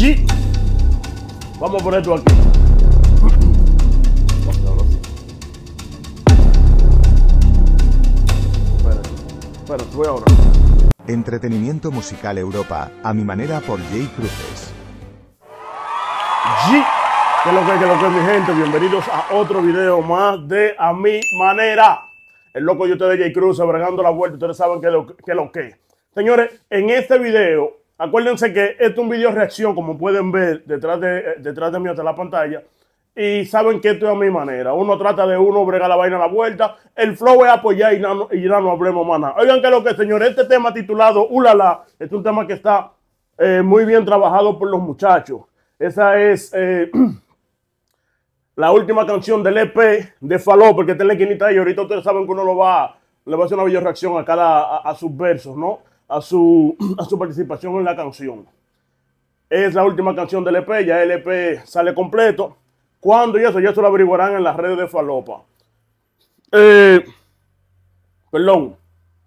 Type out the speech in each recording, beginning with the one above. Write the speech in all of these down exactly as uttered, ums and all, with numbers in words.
G. Vamos a poner esto aquí. Espérate, espérate, voy ahora. Entretenimiento musical Europa, a mi manera por Jay Cruces. G. ¿Qué es lo que, qué es lo que, mi gente? Bienvenidos a otro video más de A Mi Manera. El loco yo ustedes Jay Cruces, bregando la vuelta. Ustedes saben qué es lo que, lo que. Señores, en este video, acuérdense que este es un video reacción, como pueden ver detrás de, detrás de mí hasta la pantalla. Y saben que esto es a mi manera. Uno trata de uno bregar la vaina a la vuelta. El flow es apoyar y no, y ya no hablemos más nada. Oigan que lo que, señores, este tema titulado Ulala, es un tema que está eh, muy bien trabajado por los muchachos. Esa es eh, la última canción del E P de Falopa, porque está en la esquinita y ahorita ustedes saben que uno lo va, le va a hacer una video reacción a cada, a, a sus versos, ¿no? A su, a su participación en la canción. Es la última canción del E P, ya el E P sale completo. ¿Cuándo? Y eso ya se lo averiguarán en las redes de Falopa. Eh, perdón.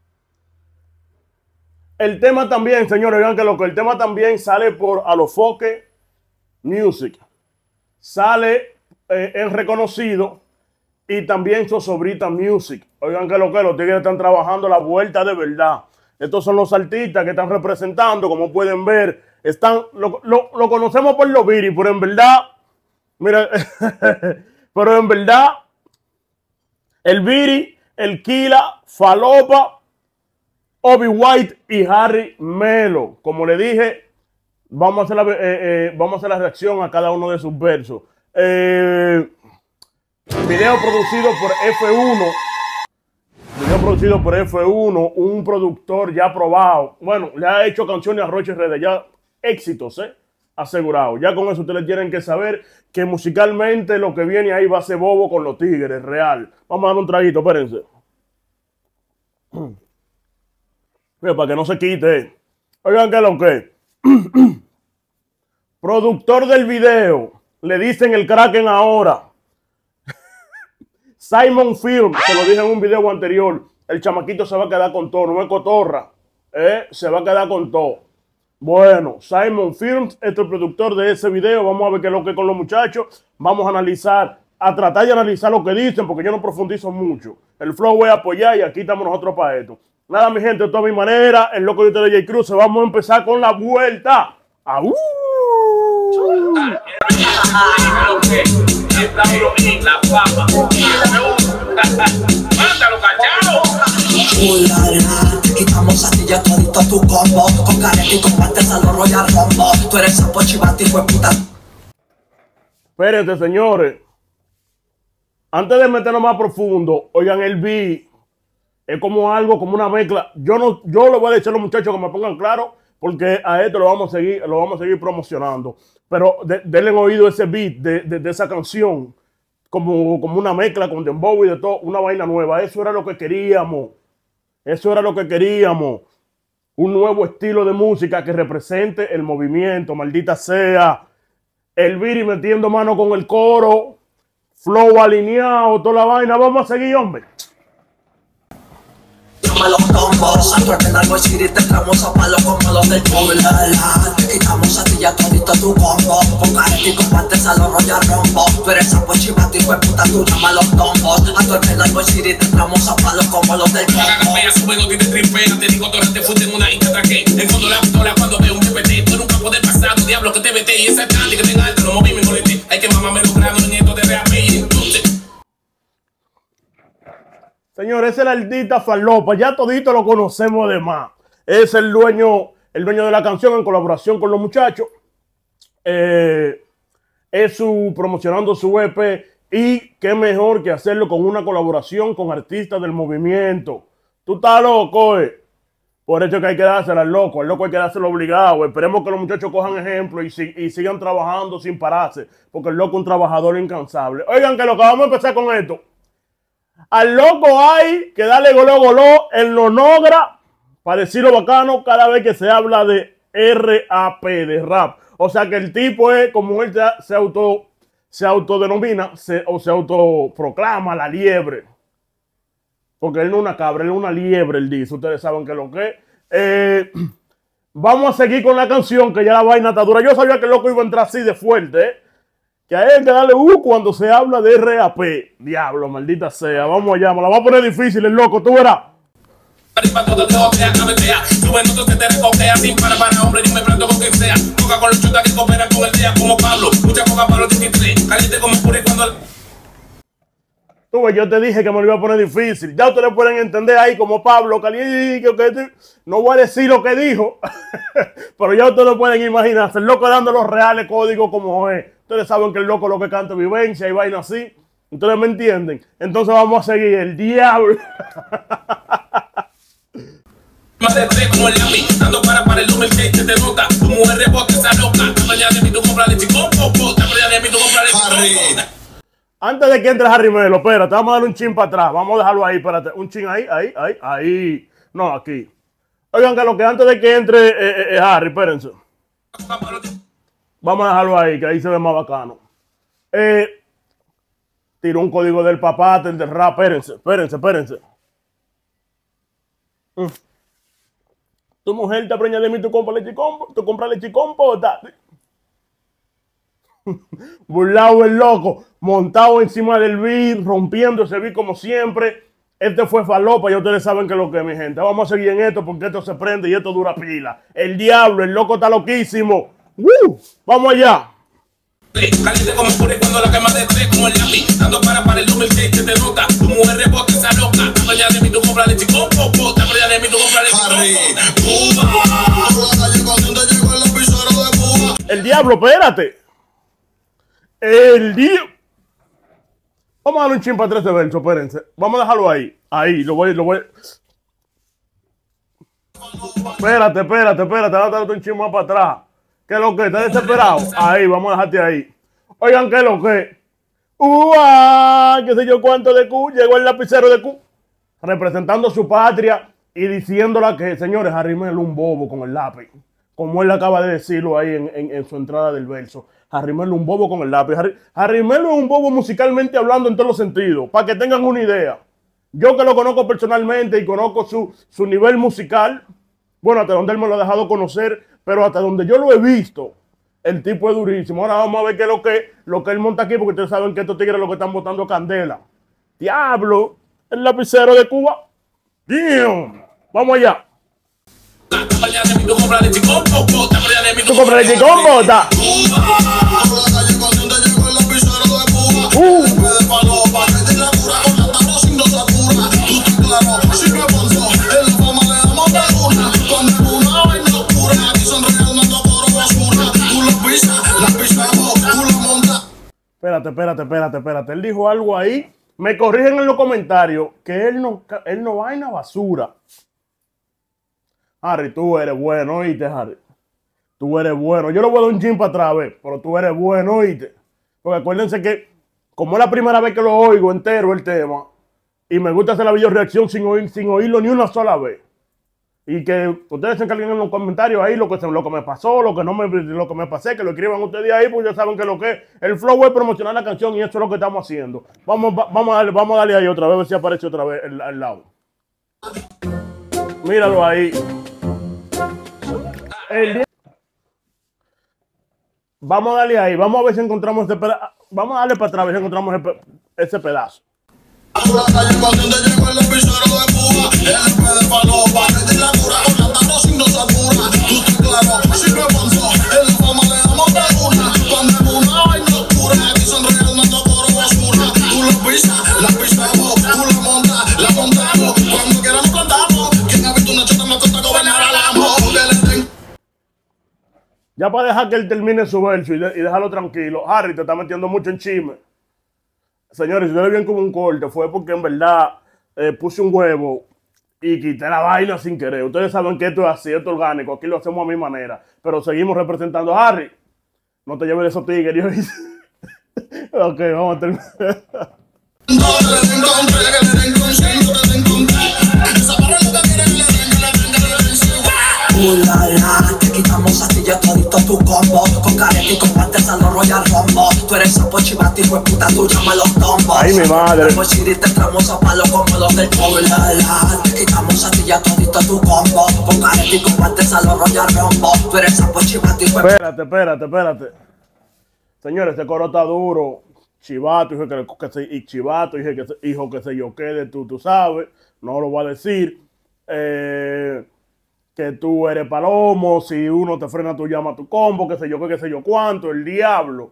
El tema también, señores, vean que lo que el tema también sale por Alofoque Music. Sale eh, en Reconocido y también Zozobrita Music. Oigan que lo que los tigres están trabajando la vuelta de verdad. Estos son los artistas que están representando, como pueden ver. Están, lo, lo, lo conocemos por los Viri, pero en verdad, mira, pero en verdad, el Viri, el Kila, Falopa, Obi White y Harry Melo. Como le dije, vamos a hacer la, eh, eh, vamos a hacer la reacción a cada uno de sus versos. Eh, video producido por F uno. Video producido por F uno, un productor ya probado. Bueno, le ha hecho canciones a Roche Redes, ya éxitos, ¿eh? Asegurado. Ya con eso ustedes tienen que saber que musicalmente lo que viene ahí va a ser bobo con los tigres, real. Vamos a dar un traguito, espérense. Mira, para que no se quite. Oigan que lo que. Productor del video. Le dicen el Kraken ahora. Simon Film, se lo dije en un video anterior. El chamaquito se va a quedar con todo, no es cotorra. ¿eh? Se va a quedar con todo. Bueno, Simon Films, este es el productor de ese video. Vamos a ver qué es lo que es con los muchachos. Vamos a analizar, a tratar de analizar lo que dicen, porque yo no profundizo mucho. El flow voy a apoyar y aquí estamos nosotros para esto. Nada, mi gente, esto a mi manera. El loco de ustedes Jay Cruces. Vamos a empezar con la vuelta. ¡Aú! La papa. Mándalo, cachao. Ulala, te quitamos a ti ya todito tu combo. Con careta y con guantes a los Royal Rumbo. Tú eres sapo chivante, hijo de puta. Espérense, señores. Antes de meternos más profundo, oigan el beat. Es como algo, como una mezcla. Yo no, yo le voy a decir a los muchachos que me pongan claro, porque a esto lo vamos a seguir, lo vamos a seguir promocionando. Pero de, denle oído ese beat de, de, de esa canción, como, como una mezcla con dembow y de todo, una vaina nueva. Eso era lo que queríamos. Eso era lo que queríamos. Un nuevo estilo de música que represente el movimiento, maldita sea. El Viri metiendo mano con el coro, flow alineado, toda la vaina. Vamos a seguir, hombre. Llama los tombos, a tu algo y si te entramos a palo como los del Ulala. Te quitamos a ti ya todito tu combo. Con careta y con guantes a los Royal Rumbo. Tú eres sapo chivate, hijo de puta, tú llama los tombos. A tu algo y si te entramos a palo como los del combo. Mira, sube, no tienes tripea. Te digo, torre, te fuiste en una y te atraqué. En fondo la pistola cuando veo un T P T. Tú eres un campo del pasado, diablo que te vete. Y esa candy que tenga alto, no moví mi colete. Hay que mamarme los granos en esto de rap y entonces. Señores, ese es el artista Falopa, ya todito lo conocemos de más. Es el dueño, el dueño de la canción en colaboración con los muchachos. Eh, es su promocionando su E P y qué mejor que hacerlo con una colaboración con artistas del movimiento. Tú estás loco, eh. Por eso que hay que dársela al loco, al loco hay que dárselo obligado. Esperemos que los muchachos cojan ejemplo y, y sigan trabajando sin pararse, porque el loco es un trabajador incansable. Oigan que lo que vamos a empezar con esto. Al loco hay que darle goló goló en lo nogra, para decirlo bacano, cada vez que se habla de R A P, de rap. O sea que el tipo es, como él se auto, se autodenomina, se, o se autoproclama la liebre. Porque él no es una cabra, él es una liebre, él dice. Ustedes saben que lo que es. Eh, Vamos a seguir con la canción, que ya la vaina está dura. Yo sabía que el loco iba a entrar así de fuerte, ¿eh? Que a él hay que darle U cuando se habla de R A P. Diablo, maldita sea. Vamos allá, me la va a poner difícil el loco, tú verás. Sin para para hombre, yo me prendo con quien sea. Toca con los chutas que cooperan con el día como Pablo. Mucha coca para los diecitrés. Caliente como pure cuando el... Tú ves, yo te dije que me lo iba a poner difícil. Ya ustedes pueden entender ahí como Pablo caliente. Que, que, no voy a decir lo que dijo. Pero ya ustedes lo pueden imaginarse. El loco dando los reales códigos como es. Ustedes saben que el loco lo que canta es vivencia y vaina así. Ustedes me entienden. Entonces vamos a seguir. El diablo. Más de tres como el lápiz, dando para para el número seis que te nota. Tu mujer rebote esa loca. Mañana de mí tú compras leche con popo. Mañana de mí tú compras leche con popo. Antes de que entre Harry Melo, espérate, vamos a darle un chin para atrás. Vamos a dejarlo ahí, espérate. Un chin ahí, ahí, ahí, ahí. No, aquí. Oigan, que lo que antes de que entre eh, eh, Harry, espérense. Vamos a dejarlo ahí, que ahí se ve más bacano. Eh, tiró un código del papá, del rap. Espérense, espérense, espérense. Mm. Tu mujer te preña de mí, tú compras leche compo, tú compras leche compota. Burlado el loco, montado encima del beat, rompiendo ese beat como siempre. Este fue falopa, ya ustedes saben que es lo que es, mi gente. Vamos a seguir en esto porque esto se prende y esto dura pila. El diablo, el loco está loquísimo. ¡Uh! Vamos allá. Caliente como pure cuando la quema de tres como el lápiz. Dando para para el número seis que te nota. Tu mujer rebote esa loca. Mañana de mí tú compras leche con popo. Mañana de mí tú compras leche con popo. El diablo, espérate. El diablo. Vamos a darle un chin para tres de verso, espérense. Vamos a dejarlo ahí. Ahí, lo voy, lo voy. Espérate, espérate, espérate. Vamos a darle un chin más para atrás. ¿Qué es lo que? ¿Estás desesperado? Ahí, vamos a dejarte ahí. Oigan, ¿qué es lo que? ¡Uah! ¿Qué sé yo cuánto de Q? Llegó el lapicero de Q. Representando su patria y diciéndola que, señores, Harry Melo un bobo con el lápiz. Como él acaba de decirlo ahí en, en, en su entrada del verso. Harry Melo un bobo con el lápiz. Harry, Harry Melo es un bobo musicalmente hablando en todos los sentidos. Para que tengan una idea. Yo que lo conozco personalmente y conozco su, su nivel musical. Bueno, hasta donde él me lo ha dejado conocer. Pero hasta donde yo lo he visto, el tipo es durísimo. Ahora vamos a ver qué es lo que, lo que él monta aquí, porque ustedes saben que estos tigres lo que están botando candela. Diablo, el lapicero de Cuba. Damn. Vamos allá. Tú compras leche con popo. Tú compras leche con bota. Uh. Espérate, espérate, espérate, espérate. Él dijo algo ahí. Me corrigen en los comentarios que él no, él no vaina basura. Harry, tú eres bueno, oíste, Harry. Tú eres bueno. Yo le voy a dar un chin para atrás, ¿ves? Pero tú eres bueno, oíste. Porque acuérdense que, como es la primera vez que lo oigo entero el tema, y me gusta hacer la video reacción sin, oír, sin oírlo ni una sola vez. Y que ustedes se encarguen en los comentarios ahí lo que, lo que me pasó, lo que no me, lo que me pasé, que lo escriban ustedes ahí, porque ya saben que lo que es. El flow es promocionar la canción y eso es lo que estamos haciendo. Vamos, va, vamos, a, darle, vamos a darle ahí otra vez, a ver si aparece otra vez el, al lado. Míralo ahí. El... Vamos a darle ahí, vamos a ver si encontramos ese pedazo. Vamos a darle para atrás a ver si encontramos ese, pe ese pedazo. Ya para dejar que él termine su verso y, de, y dejarlo tranquilo. Harry te está metiendo mucho en chisme. Señores, si ustedes ven como un corte, fue porque en verdad eh, puse un huevo y quité la vaina sin querer. Ustedes saben que esto es así, esto es orgánico. Aquí lo hacemos a mi manera. Pero seguimos representando a Harry. No te lleves de esos tigres. Ok, vamos a terminar. Uh, la, la, te quitamos quitamos a ti ya todito tu combo. Con careta y con guantes a los Royal Rumbo. Tú eres sapo chivati, hijo de puta, tú llama los tombos. Ay, mi madre. Te entramos a palo como los del pueblo. Te quitamos a ti ya todito tu combo. Con careta y con guantes a los Royal Rumbo. Tú eres sapo chivati, hijo de... Espérate, espérate, espérate. Señores, este coro está duro. Chivato, hijo que, que se, y chivato, hijo que, hijo que se yo quede, tú, tú sabes. No lo voy a decir. Eh, que tú eres palomo, si uno te frena, tú llamas tu combo, que sé yo, que, que sé yo cuánto, el diablo.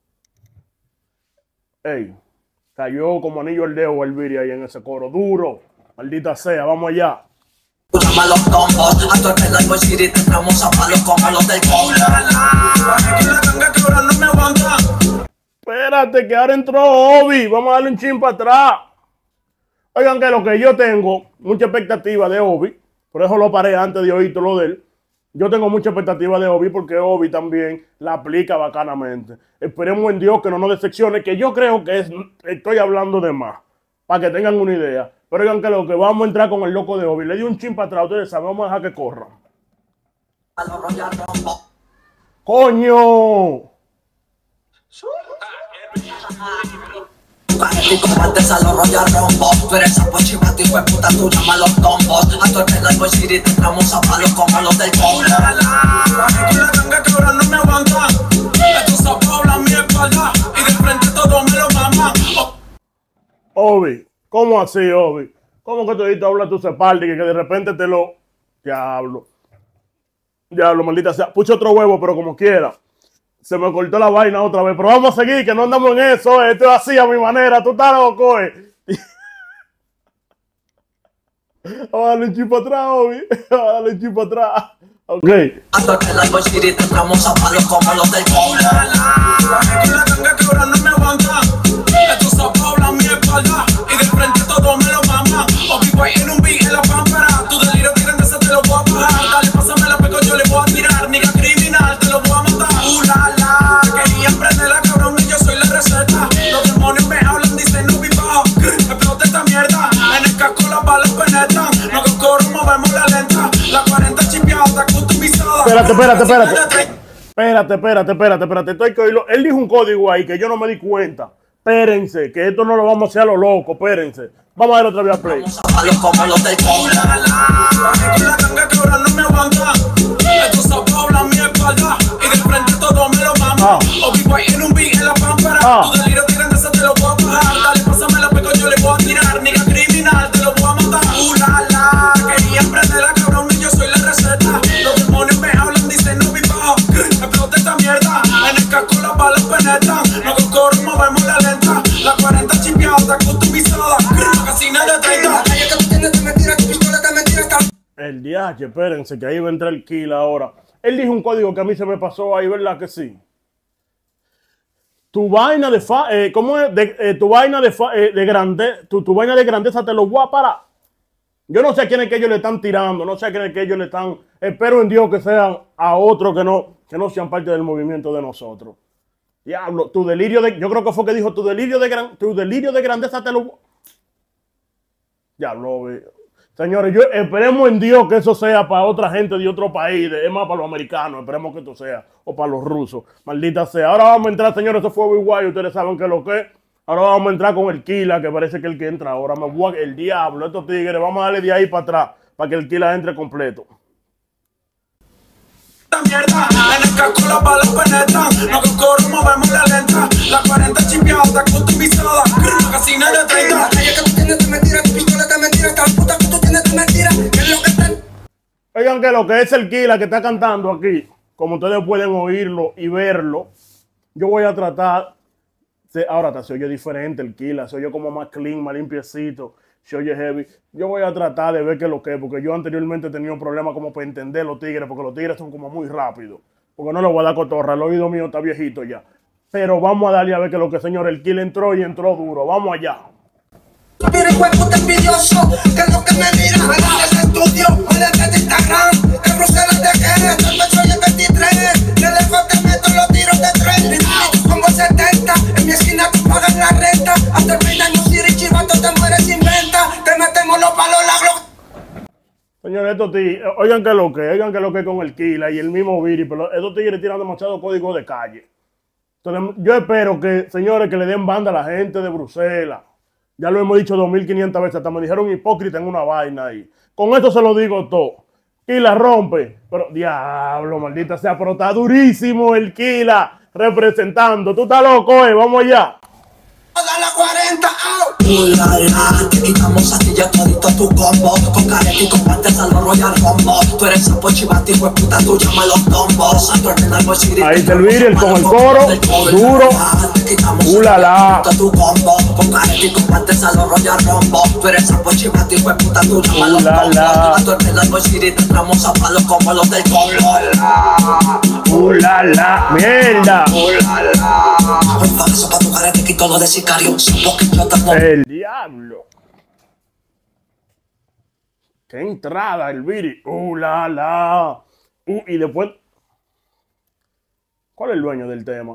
Ey, cayó como anillo al dedo el Viri ahí en ese coro, duro, maldita sea, vamos allá. Llama los tombos, a tu espalda y City te entramos a palos como los del pueblo. No me aguanta. Espérate, que ahora entró Obi, vamos a darle un chin para atrás. Oigan que lo que yo tengo, mucha expectativa de Obi, por eso lo paré antes de oír todo lo de él. Yo tengo mucha expectativa de Obi porque Obi también la aplica bacanamente. Esperemos en Dios que no nos decepcione, que yo creo que es, estoy hablando de más, para que tengan una idea. Pero oigan que lo que vamos a entrar con el loco de Obi, le di un chin para atrás, ustedes saben, vamos a dejar que corra. ¡Coño! Y con guantes a los Royal Rumbo. Tú eres sapo chivati, hijo de puta, tú llama los tombos. A tu espalda y City te entramos a palos como los del pueblo. La ganga que ahora no me aguanta. Estos sapos hablan mi espalda y de frente todo me lo mama. Obi, ¿cómo así, Obi? ¿Cómo que tú hablas tu espalda y que de repente te lo... Diablo. Diablo, maldita sea. Pucho otro huevo, pero como quiera. Se me cortó la vaina otra vez. Pero vamos a seguir, que no andamos en eso. Esto es así a mi manera. Tú estás loco, eh. Vamos a darle un chip para atrás, Obi. Vamos a darle un chip para atrás. Ok. Hasta que la City te entramos a palos como los del pueblo. La ganga que ahora no me aguanta. Estos sapos hablan mi espalda y de frente todo me lo mama. Obi voy en un beat en la pámpara. Tu delirio tiran de ese te lo voy a bajar. Dale, pásame la peco, yo le voy a tirar. Niga criminal, te lo voy a matar. Uh, la, la. Querían prenderla, cabrón, y yo soy la receta. Los demonios me hablan, dicen no viva. Explota esta mierda. En el casco las balas penetran. No que corro, movemos la lenta. La cuarenta chipiata, customizada. Espérate, espérate, espérate. Espérate, espérate, espérate, espérate. Estoy que oírlo. Él dijo un código ahí que yo no me di cuenta. Espérense, que esto no lo vamos a hacer a lo loco, espérense. Vamos a ver otra vez a play. Como los del pueblo. La ganga que ahora no me aguanta. Estos sapos hablan mi espalda y de frente todo me lo mama. Obi voy en un beat en la pámpara. Ah. Tu delirio tiran de ese te lo voy a bajar. Dale, pásame la peco, yo le voy a tirar. Niga criminal, te lo voy a matar. Uh, la, la. Querían prenderla, cabrón, y yo soy la receta. Los demonios me hablan, dicen no viva. Explota esta mierda. En el casco las balas penetran. No que corro, movemos la lenta. La cuarenta chipiata, customizada. Casina de treinta. El D H, espérense, que ahí va a entrar el kill ahora. Él dijo un código que a mí se me pasó ahí, ¿verdad que sí? Tu vaina de fa, eh, ¿cómo es? De, eh, tu vaina de, fa, eh, de grandeza, tu, tu vaina de grandeza te lo voy a parar. Yo no sé a quién es que ellos le están tirando, no sé a quién es que ellos le están. Espero en Dios que sean a otros que no, que no sean parte del movimiento de nosotros. Diablo, tu delirio de, yo creo que fue que dijo, tu delirio de gran, tu delirio de grandeza te lo. Diablo, ve. Señores, yo esperemos en Dios que eso sea para otra gente de otro país, de, es más para los americanos, esperemos que esto sea, o para los rusos, maldita sea. Ahora vamos a entrar, señores, eso fue muy guay, ustedes saben que lo que es. Ahora vamos a entrar con el Kila, que parece que el que entra ahora, me voy a, el diablo, estos tigres, vamos a darle de ahí para atrás, para que el Kila entre completo. Mierda, en el casco las balas penetran. No que corro, movemos la lenta. La cuarenta chipiata, customizada. Casina de treinta. La calle que tú tienes de mentira, tu pistola de mentira. Esta puta que tú tienes de mentira. ¿Qué es lo que está? Oigan que lo que es el Kila que está cantando aquí, como ustedes pueden oírlo y verlo, yo voy a tratar, se, ahora se oye diferente el Kila, se oye como más clean, más limpiecito, se oye heavy. Yo voy a tratar de ver qué es lo que es, porque yo anteriormente he tenido problemas como para entender los tigres, porque los tigres son como muy rápidos, porque no les voy a dar cotorra, el oído mío está viejito ya. Pero vamos a darle a ver qué es lo que, señor, el Kila entró y entró duro, vamos allá. Mira el cuerpo te envidioso, que es lo que me mira. Me das ese estudio, me das de Instagram. Que Bruselas te quiere, el pecho y el veintitrés. De lejos te meto los tiros de tren. Como setenta, en mi esquina tú pagas la renta. Hasta el veinte años y chivato te mueres sin venta. Te metemos los palos la glock. Señores, estos tigres, oigan que lo que, oigan que lo que con el Kila y el mismo Viri, pero estos tigres tiran demasiado código de calle. Entonces, yo espero que, señores, que le den banda a la gente de Bruselas. Ya lo hemos dicho dos mil quinientas veces, hasta me dijeron hipócrita en una vaina ahí. Con esto se lo digo todo. Kila rompe, pero diablo, maldita sea, pero está durísimo el Kila representando. Tú estás loco, eh, vamos allá. Dale cuarenta, out. Uh, la, la, te quitamos a ti ya todito tu combo. Con careta y con guantes al Royal Rumbo. Tú eres sapo chivati, hijo de puta, tú llama los tombos. Ahí está el Viri con el coro, duro. Uh, la, la. Tu combo. Con careta y con guantes al Royal Rumbo. Tú eres sapo chivati, hijo de puta, tú llama los tombos. A tu hermana Boy City te entramos a palos como los del Colo. Uh, la, la. Mierda. Uh, la, la. Por falso pa' tu careta y todo de sicario. El diablo. Qué entrada el Viri. Uh, la, la. Uh, y después. ¿Cuál es el dueño del tema?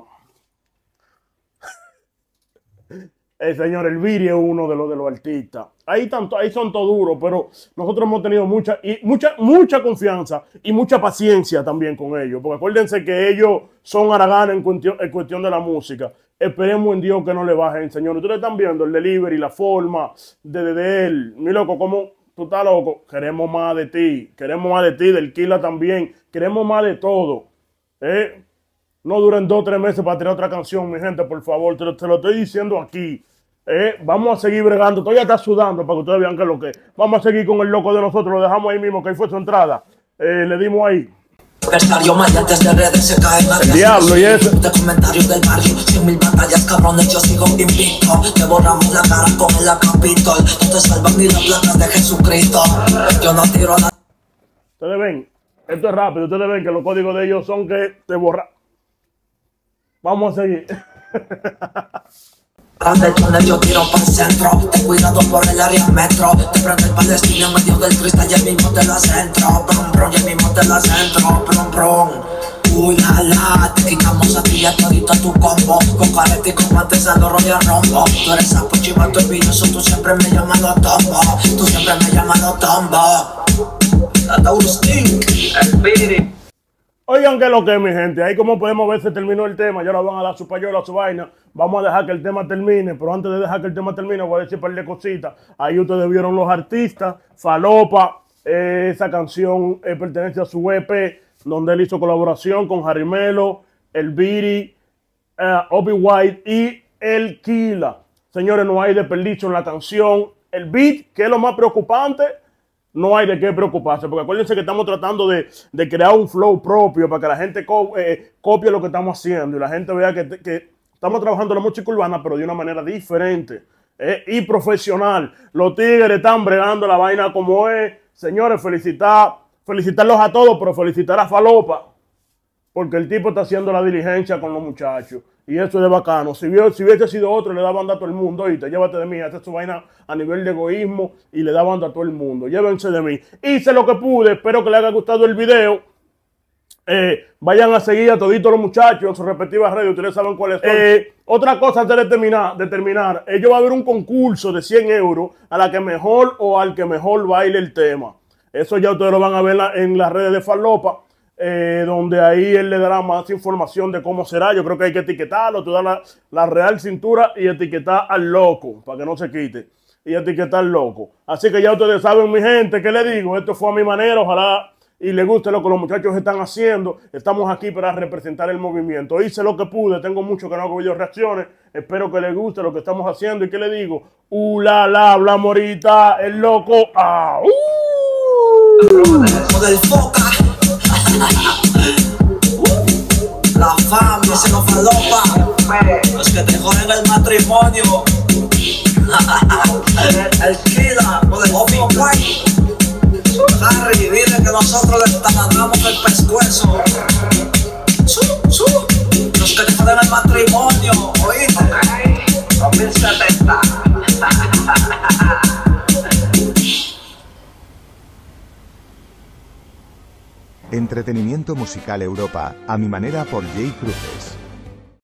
El señor el Viri es uno de los de los artistas. Ahí, tanto, ahí son todos duros, pero nosotros hemos tenido mucha, y mucha, mucha confianza y mucha paciencia también con ellos. Porque acuérdense que ellos son haraganes en cuestión, en cuestión de la música. Esperemos en Dios que no le bajen, señor. Ustedes están viendo el delivery, la forma de, de, de él. Mi loco, como tú estás loco. Queremos más de ti. Queremos más de ti, del Kila también. Queremos más de todo. ¿Eh? No duren dos o tres meses para tirar otra canción, mi gente, por favor. Te lo, te lo estoy diciendo aquí. ¿Eh? Vamos a seguir bregando. Todavía está sudando para que ustedes vean que es lo que es. Vamos a seguir con el loco de nosotros. Lo dejamos ahí mismo, que ahí fue su entrada. Eh, le dimos ahí. El diablo y eso. De comentarios del barrio, cien mil batallas, cabrones, yo sigo invicto. Te borramos la cara con el Capitol. No te salvan ni la plata de Jesucristo. Yo no tiro la... Ustedes ven, esto es rápido. Ustedes ven que los códigos de ellos son que te borran. Vamos a seguir. Del túnel yo tiro para el centro. Ten cuidado por el área metro. Te prende el palestino en medio del cristal y el mismo te la centro. Brum, brum, y el mismo te la centro. Brum, brum. Uy, la, la. Te quitamos a ti y a todito tu combo. Con careta y con guantes al Royal Rumbo. Tú eres sapo chivato envidioso. Tú siempre me llamas los tombo. Tú siempre me llamas los tombo. Taurus King, el Viri. Oigan que lo que es, mi gente. Ahí como podemos ver se terminó el tema. Ya ahora van a dar su payola, su vaina. Vamos a dejar que el tema termine. Pero antes de dejar que el tema termine, voy a decir un par de cositas. Ahí ustedes vieron los artistas. Falopa. Eh, esa canción eh, pertenece a su E P, donde él hizo colaboración con Harry Melo, el Viri, eh, Obi White y el Kila. Señores, no hay desperdicio en la canción. El beat, que es lo más preocupante, no hay de qué preocuparse, porque acuérdense que estamos tratando de, de crear un flow propio para que la gente co eh, copie lo que estamos haciendo y la gente vea que, que estamos trabajando la música urbana, pero de una manera diferente eh, y profesional. Los tigres están bregando la vaina como es. Señores, felicitar, felicitarlos a todos, pero felicitar a Falopa, porque el tipo está haciendo la diligencia con los muchachos. Y eso es de bacano. Si, si hubiese sido otro, le da banda a todo el mundo. Y te llévate de mí, hace su vaina a nivel de egoísmo y le da banda a todo el mundo. Llévense de mí. Hice lo que pude. Espero que les haya gustado el video. Eh, vayan a seguir a toditos los muchachos en sus respectivas redes. Ustedes saben cuáles son. Eh, otra cosa antes de terminar, de terminar. Ellos va a haber un concurso de cien euros a la que mejor o al que mejor baile el tema. Eso ya ustedes lo van a ver en, la, en las redes de Falopa. Eh, donde ahí él le dará más información de cómo será. Yo creo que hay que etiquetarlo, tú das la, la real cintura y etiquetar al loco, para que no se quite, y etiquetar al loco. Así que ya ustedes saben, mi gente, ¿qué le digo? Esto fue a mi manera, ojalá y les guste lo que los muchachos están haciendo. Estamos aquí para representar el movimiento. Hice lo que pude, tengo mucho que no hago video reacciones, espero que les guste lo que estamos haciendo. ¿Y qué le digo? Uh, la, la, hablamos ahorita, el loco, ah, uh. Del Foca. La familia se nos Falopa. Los que te joden el matrimonio. El Kila, del Obi White. Harry, dile que nosotros le taladramos el pescuezo. Los que te joden el matrimonio, oíste. dos mil setenta. Entretenimiento musical Europa, a mi manera por Jay Cruces.